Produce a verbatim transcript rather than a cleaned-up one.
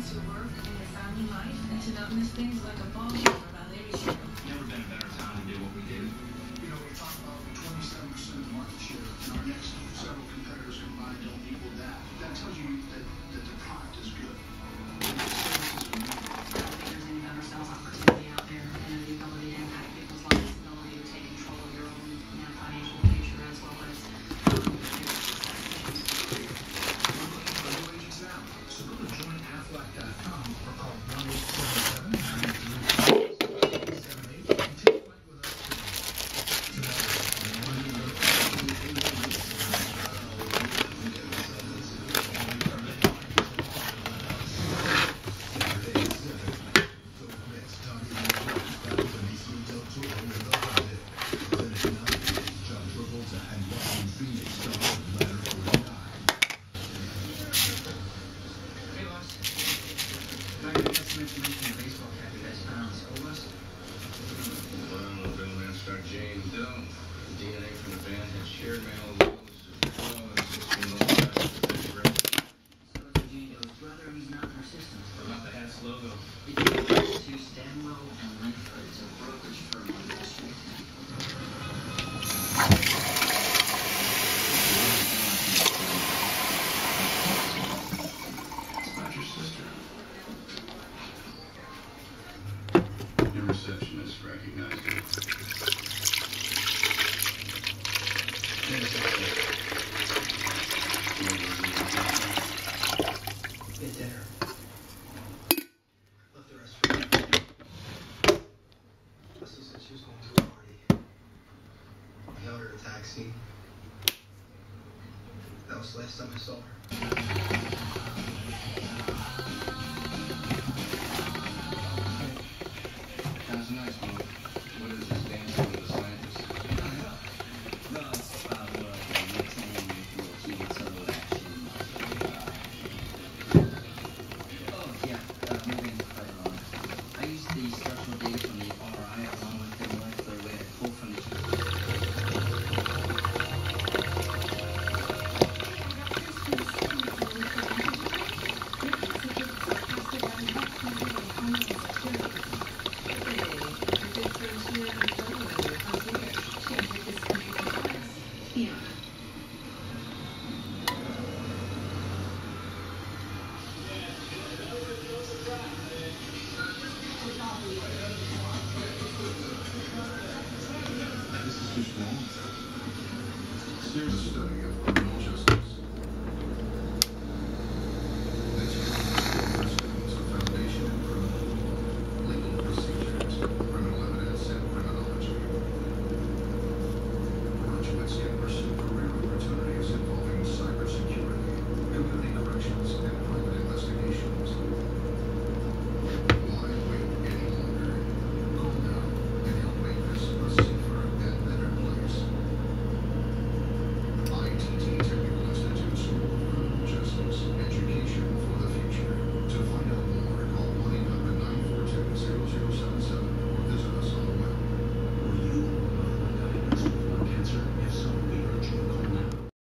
balance your work and your family life and to not miss things like a ball game or ballet recital. Never been a better time to do what we do. You know, we talk about twenty-seven percent of market share, and our next several competitors combined don't equal that. That tells you that, that the product is good. And the services are good. I don't think there's any better sales opportunity out there than the ability to impact people's lives, the ability to take control of your own, you know, financial future as well as um, your success. We're looking for new agents now, so go to join aflac dot com or call one eight seven seven, nine three five, seven eight and take a flight with us James Dillon. The D N A from the band had shared mail. So it's Eugenio's brother, he's not in our system. what about the Hats logo? It belongs to Stanwell and Linford. It's a brokerage firm on Wall Street. It's not your sister. Your receptionist recognized it. Get dinner. Left the restaurant. Leslie said she was going to a party. I hailed her a taxi. That was the last time I saw her. That was a nice one. What is this dance with the scientist? No, it's about what uh, mixing with heated subtle action. Uh, oh, yeah, uh, moving further on. I used the structural data from the R I along with the molecular way to pull from the Seriously.